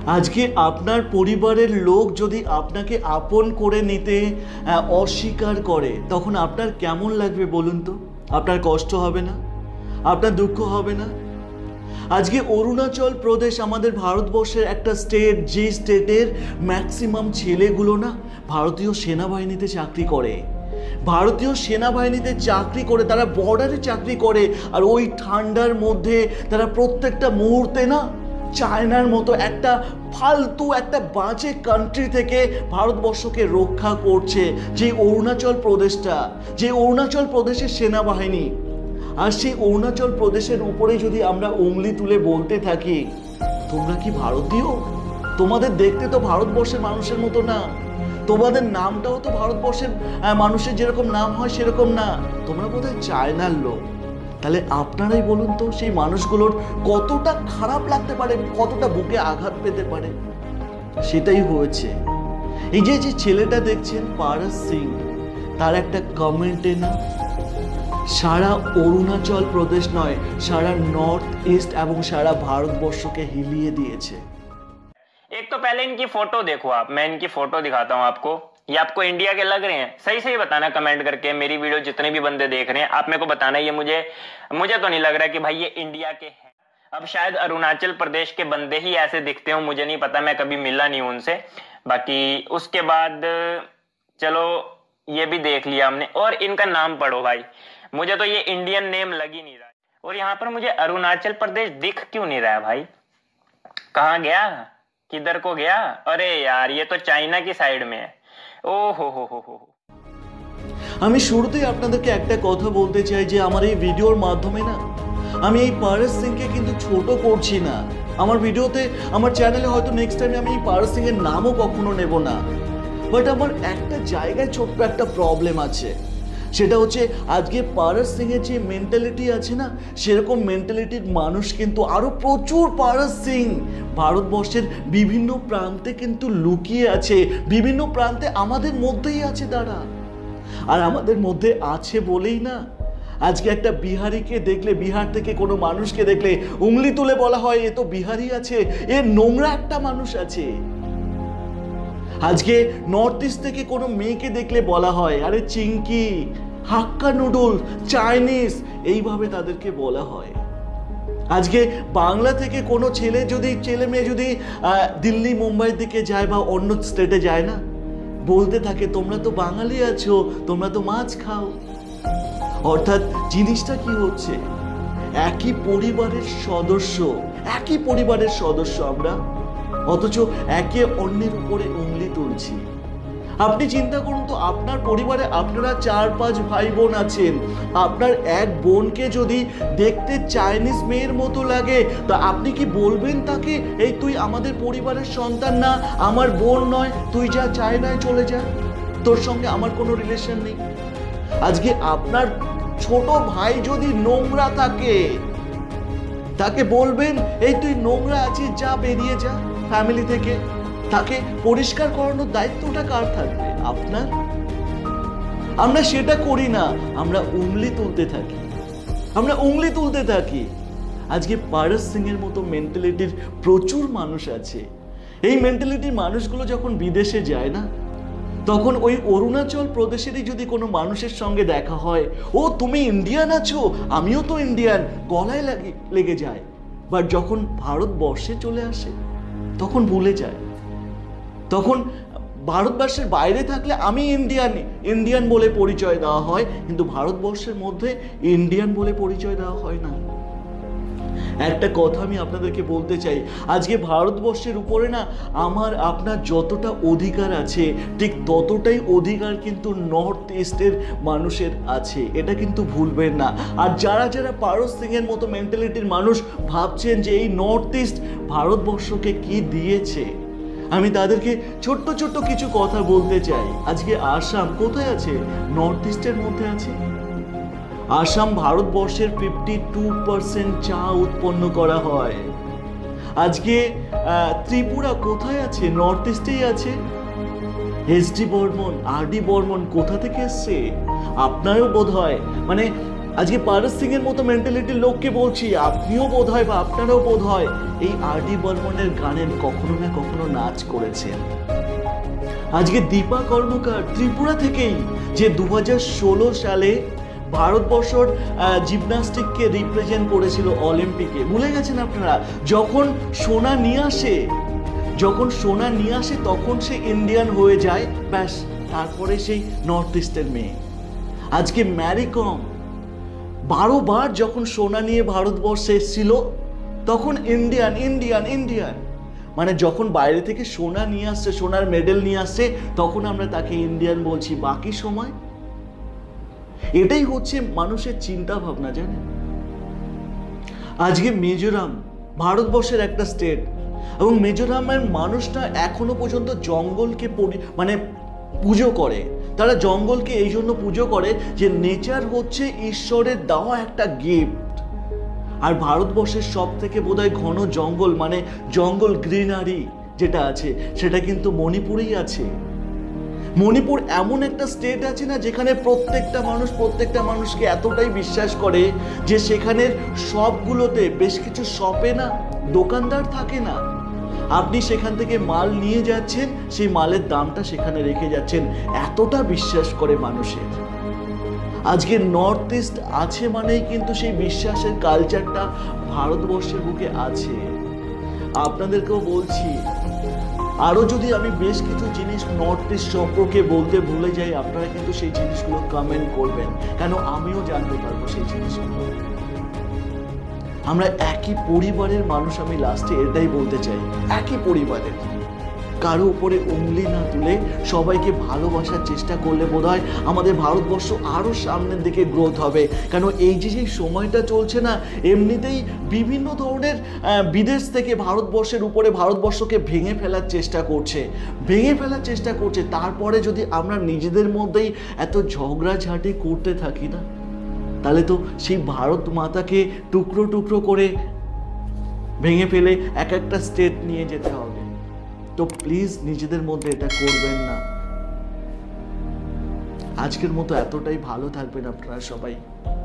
আজকে আপনার পরিবারের লোক যদি আপনাকে আপন করে নিতে অস্বীকার করে, তখন আপনার কেমন লাগবে বলুন তো? আপনার কষ্ট হবে না? আপনার দুঃখ হবে না? আজকে অরুণাচল প্রদেশ আমাদের ভারতবর্ষের একটা স্টেট, যে স্টেটের ম্যাক্সিমাম ছেলেগুলো না ভারতীয় সেনাবাহিনীতে চাকরি করে। ভারতীয় সেনাবাহিনীতে চাকরি করে, তারা বর্ডারে চাকরি করে, আর ওই ঠান্ডার মধ্যে তারা প্রত্যেকটা মুহূর্তে না চায়নার মতো একটা ফালতু একটা বাজে কান্ট্রি থেকে ভারতবর্ষকে রক্ষা করছে। যে অরুণাচল প্রদেশটা, যে অরুণাচল প্রদেশের সেনাবাহিনী, আর সেই অরুণাচল প্রদেশের উপরে যদি আমরা উংলি তুলে বলতে থাকি তোমরা কি ভারতীয়? তোমাদের দেখতে তো ভারতবর্ষের মানুষের মতো না, তোমাদের নামটাও তো ভারতবর্ষের মানুষের যেরকম নাম হয় সেরকম না, তোমরা বোধহয় চায়নার লোক। তাহলে আপনারাই বলুন তো সেই মানুষগুলোর কতটা খারাপ লাগতে পারে, কতটা বুকে আঘাত পেতে পারে। সেটাই হয়েছে। এই যে ছেলেটা দেখছেন পারস সিং, তার একটা কমেন্টে না সারা অরুণাচল প্রদেশ নয়, সারা নর্থ ইস্ট এবং সারা ভারতবর্ষকে হিলিয়ে দিয়েছে। एक तो पहले इनकी फोटो देखो आप, मैं इनकी फोटो दिखाता हूँ आपको। ये आपको इंडिया के लग रहे हैं? सही सही बताना कमेंट करके। मेरी वीडियो जितने भी बंदे देख रहे हैं आप मेरे को बताना, ये मुझे तो नहीं लग रहा कि भाई ये इंडिया के हैं। अब शायद अरुणाचल प्रदेश के बंदे ही ऐसे दिखते हो, मुझे नहीं पता, मैं कभी मिला नहीं हूं उनसे। बाकी उसके बाद चलो ये भी देख लिया हमने। और इनका नाम पढ़ो भाई, मुझे तो ये इंडियन नेम लग ही नहीं रहा। और यहाँ पर मुझे अरुणाचल प्रदेश दिख क्यों नहीं रहा है भाई? कहाँ गया, किधर को गया? अरे यार ये तो चाइना की साइड में है। ओ हो। আমি শুরুতেই আপনাদেরকে একটা কথা বলতে চাই যে আমার এই ভিডিওর মাধ্যমে না আমি এই পারস সিংকে কিন্তু ছোট করছি না। আমার ভিডিওতে, আমার চ্যানেলে হয়তো নেক্সট টাইমে আমি এই পারস সিং এর নামও কখনো নেব না। বাট আমার একটা জায়গায় ছোট্ট একটা প্রবলেম আছে, সেটা হচ্ছে আজকে পারস সিং এর যে মেন্টালিটি আছে না, সেরকম মেন্টালিটির মানুষ কিন্তু আরো প্রচুর পারস সিং ভারতবর্ষের বিভিন্ন প্রান্তে কিন্তু লুকিয়ে আছে, বিভিন্ন প্রান্তে আমাদের মধ্যেই আছে তারা। আর আমাদের মধ্যে আছে বলেই না আজকে একটা বিহারিকে দেখলে, বিহার থেকে কোনো মানুষকে দেখলে উংলি তুলে বলা হয় এ তো বিহারি আছে, এ নোংরা একটা মানুষ আছে। আজকে নর্থ ইস্ট থেকে কোনো মেয়েকে দেখলে বলা হয় আরে চিংকি, হাক্কা নুডল, চাইনিজ, এইভাবে তাদেরকে বলা হয়। আজকে বাংলা থেকে কোনো ছেলে মেয়ে যদি দিল্লি মুম্বাইয়ের দিকে যায় বা অন্য স্টেটে যায় না, বলতে থাকে তোমরা তো বাঙালি আছো, তোমরা তো মাছ খাও। অর্থাৎ জিনিসটা কি হচ্ছে, একই পরিবারের সদস্য আমরা, অথচ একে অন্যের উপরে উংলি তুলছি। আপনি চিন্তা করুন তো, আপনার পরিবারে আপনারা 4-5 ভাই বোন আছেন, আপনার এক বোনকে যদি দেখতে চাইনিজ মেয়ের মতো লাগে তা আপনি কি বলবেন তাকে এই তুই আমাদের পরিবারের সন্তান না, আমার বোন নয়, তুই যা চায়নায় চলে যা, তোর সঙ্গে আমার কোনো রিলেশন নেই? আজকে আপনার ছোট ভাই যদি নোংরা থাকে তাকে বলবেন এই তুই নোংরা আছিস, যা বেরিয়ে যা ফ্যামিলি থেকে। তাকে পরিষ্কার করানোর দায়িত্বটা কার থাকবে? আপনার। আমরা সেটা করি না, আমরা উংলি তুলতে থাকি। আজকে পারস সিং এর মতো মেন্টালিটির প্রচুর মানুষ আছে। এই মেন্টালিটির মানুষগুলো যখন বিদেশে যায় না, তখন ওই অরুণাচল প্রদেশেরই যদি কোনো মানুষের সঙ্গে দেখা হয়, ও তুমি ইন্ডিয়ান আছো, আমিও তো ইন্ডিয়ান, গলায় লেগে যায়। বাট যখন ভারতবর্ষে চলে আসে তখন ভুলে যায়। তখন ভারতবর্ষের বাইরে থাকলে আমি ইন্ডিয়ান বলে পরিচয় দেওয়া হয়, কিন্তু ভারতবর্ষের মধ্যে ইন্ডিয়ান বলে পরিচয় দেওয়া হয় না। একটা কথা আমি আপনাদেরকে বলতে চাই, আজকে ভারতবর্ষের উপরে না আমার আপনার যতটা অধিকার আছে, ঠিক ততটাই অধিকার কিন্তু নর্থ ইস্টের মানুষের আছে, এটা কিন্তু ভুলবেন না। আর যারা পারস সিং এর মতো মেন্টালিটির মানুষ ভাবছেন যে এই নর্থ ইস্ট ভারতবর্ষকে কি দিয়েছে, আমি তাদেরকে ছোট্ট কিছু কথা বলতে চাই। আজকে আসাম কোথায় আছে? নর্থ ইস্টের মধ্যে আছে। আসাম ভারতবর্ষের 52% চা উৎপন্ন করা হয়। আজকে ত্রিপুরা কোথায় আছে? নর্থ ইস্টেই আছে। S D Burman, R D Burman কোথা থেকে এসছে? আপনারও বোধ হয় মানে আজকে পারস সিং এর মতো মেন্টালিটির লোককে বলছি, আপনিও বোধ হয় বা আপনারাও বোধ হয় এই আর.ডি. বর্মনের গানের কখনো না কখনো নাচ করেছেন। আজকে দীপা কর্মকার ত্রিপুরা থেকেই, যে 2016 সালে ভারতবর্ষর জিমন্যাস্টিককে রিপ্রেজেন্ট করেছিল অলিম্পিকে, ভুলে গেছেন আপনারা? যখন সোনা নিয়ে আসে তখন সে ইন্ডিয়ান হয়ে যায়, ব্যাস, তারপরে সেই নর্থ ইস্টের মেয়ে। আজকে ম্যারি কম 12 বার যখন সোনা নিয়ে ভারতবর্ষে এসেছিল তখন ইন্ডিয়ান, মানে যখন বাইরে থেকে সোনা নিয়ে আসছে, সোনার মেডেল নিয়ে আসছে, তখন আমরা তাকে ইন্ডিয়ান বলছি। বাকি সময় এটাই হচ্ছে মানুষের চিন্তা ভাবনা, জানেন? আজকে মিজোরাম ভারতবর্ষের একটা স্টেট, এবং মিজোরামের মানুষটা এখনো পর্যন্ত জঙ্গলকে পুজো করে। তারা জঙ্গলকে এই জন্য পুজো করে যে নেচার হচ্ছে ঈশ্বরের দেওয়া একটা গিফট। আর ভারতবর্ষের সব থেকে বোধহয় ঘন জঙ্গল, মানে জঙ্গল গ্রিনারি যেটা আছে, সেটা কিন্তু মণিপুরেই আছে। মণিপুর এমন একটা স্টেট আছে না, যেখানে প্রত্যেকটা মানুষকে এতটাই বিশ্বাস করে যে সেখানের সবগুলোতে বেশ কিছু শপে না দোকানদার থাকে না, আপনি সেখান থেকে মাল নিয়ে যাচ্ছেন, সেই মালের দামটা সেখানে রেখে যাচ্ছেন, এতটা বিশ্বাস করে মানুষের। আজকে নর্থ ইস্ট আছে মানেই কিন্তু সেই বিশ্বাসের কালচারটা ভারতবর্ষের বুকে আছে। আপনাদেরকেও বলছি, আরো যদি আমি বেশ কিছু জিনিস নর্থ ইস্ট সম্পর্কে বলতে ভুলে যাই, আপনারা কিন্তু সেই জিনিসগুলো কমেন্ট করবেন, কেন আমিও জানতে পারবো সেই জিনিসগুলো। আমরা একই পরিবারের মানুষ, আমি লাস্টে এটাই বলতে চাই, একই পরিবারের। কারো উপরে উংলি না তুলে সবাইকে ভালোবাসার চেষ্টা করলে বোধহয় আমাদের ভারতবর্ষ আরো সামনের দিকে গ্রোথ হবে। কেন এই যে সময়টা চলছে না, এমনিতেই বিভিন্ন ধরনের বিদেশ থেকে ভারতবর্ষের উপরে, ভারতবর্ষকে ভেঙে ফেলার চেষ্টা করছে। তারপরে যদি আমরা নিজেদের মধ্যেই এত ঝগড়াঝাটি করতে থাকি না, তাহলে তো সেই ভারত মাতাকে টুকরো টুকরো করে ভেঙে ফেলে এক একটা স্টেট নিয়ে যেতে হবে। তো প্লিজ নিজেদের মধ্যে এটা করবেন না। আজকের মতো এতটাই, ভালো থাকবেন আপনারা সবাই।